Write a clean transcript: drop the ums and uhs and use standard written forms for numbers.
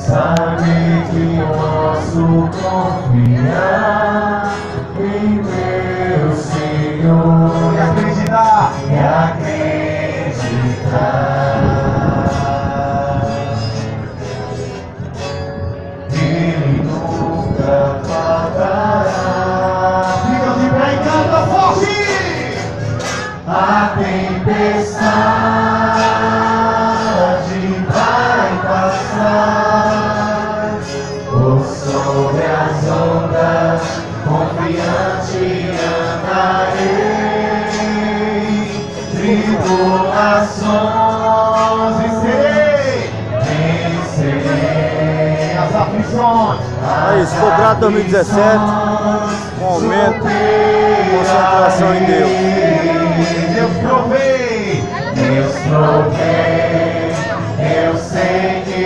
Sabe que posso confiar em meu Senhor E acreditar. Ele nunca faltará. Fica de pé e canta forte. A tempestade vai passar por sobre as ondas, confiante andarei. Tribulações vencerei As aflições. Aí, se for grato 2017, um aumento, concentração em Deus. Deus provei. Deus provei, eu sei que